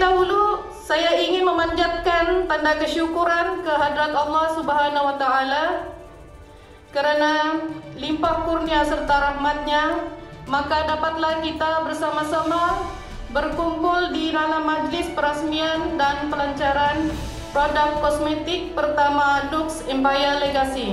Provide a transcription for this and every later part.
dahulu saya ingin memanjatkan tanda kesyukuran kehadrat Allah Subhanahu wa taala kerana limpah kurnia serta rahmatnya, maka dapatlah kita bersama-sama berkumpul di dalam majlis perasmian dan pelancaran produk kosmetik pertama Lux Empire Legacy.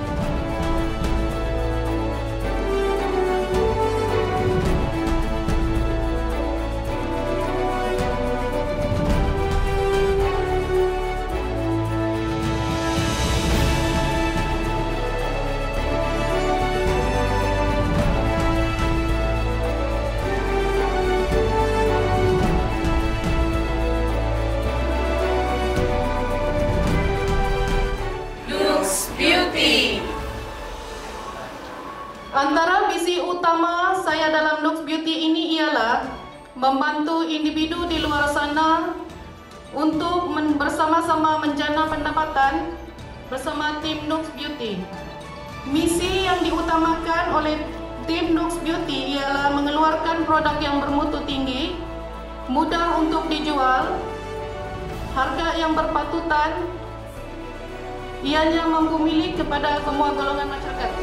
Antara visi utama saya dalam Lux Beauty ini ialah membantu individu di luar sana untuk bersama-sama menjana pendapatan bersama tim Lux Beauty. Misi yang diutamakan oleh tim Lux Beauty ialah mengeluarkan produk yang bermutu tinggi, mudah untuk dijual, harga yang berpatutan, ianya mampu milik kepada semua golongan masyarakat.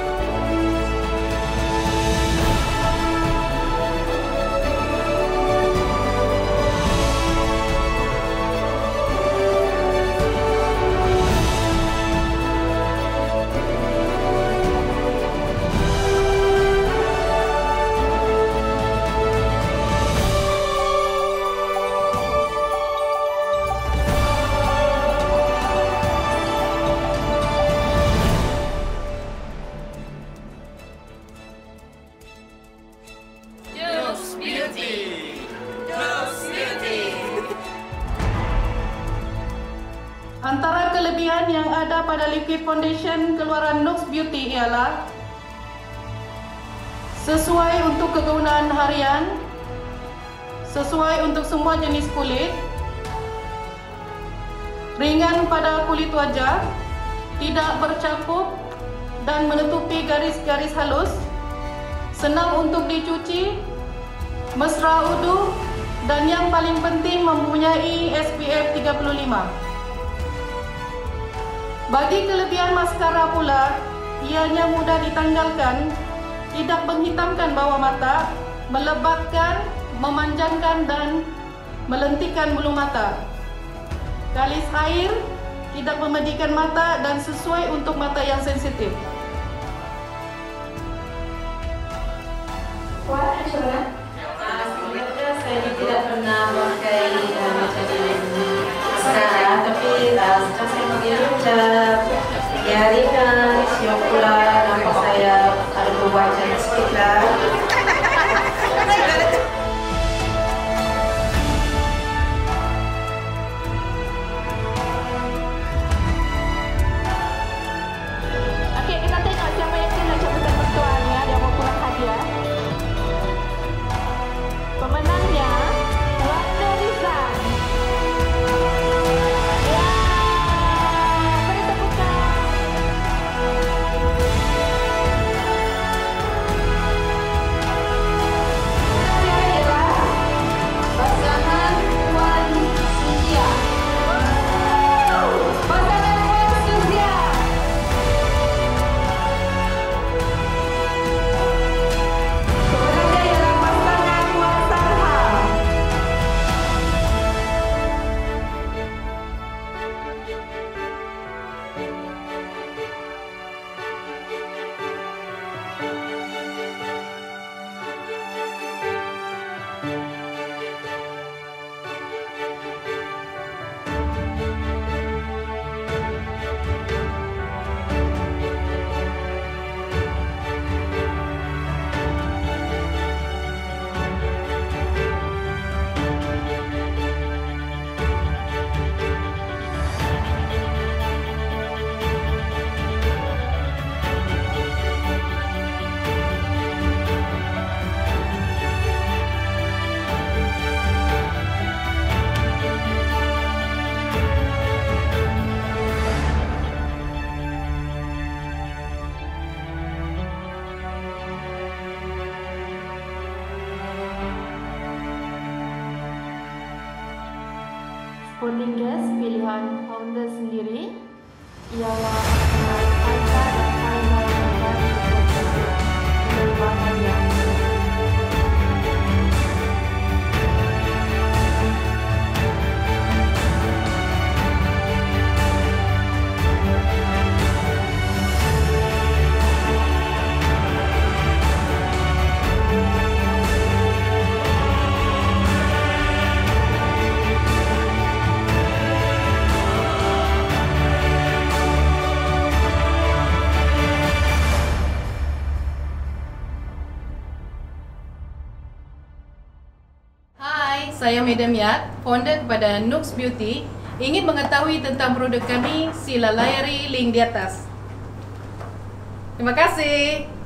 Antara kelebihan yang ada pada liquid foundation keluaran Lux Beauty ialah sesuai untuk kegunaan harian, sesuai untuk semua jenis kulit, ringan pada kulit wajah, tidak bercapuk dan menutupi garis-garis halus, senang untuk dicuci, mesra wudu, dan yang paling penting mempunyai SPF 35. Bagi kelebihan maskara pula, ianya mudah ditanggalkan, tidak menghitamkan bawah mata, melebatkan, memanjangkan dan melentikkan bulu mata. Kalis air, tidak memedikan mata dan sesuai untuk mata yang sensitif. Puan Ashura? Sebenarnya saya tidak pernah memakai macam ini sekarang, tapi setelah saya pakai hijab, ya ringan, siap pula, nampak saya ada perubahan sedikit lah. Okey, kita tengok siapa yang kena cabutan bertuahnya, dia mau pulang hadiah. Pemenangnya Wanda Rizal. Ya, beri tepukan. holding guest pilihan founder sendiri ialah Aika dan Aina yang menerima hadiah. Saya Madam Yat, founder kepada Nooks Beauty. Ingin mengetahui tentang produk kami, sila layari link di atas. Terima kasih.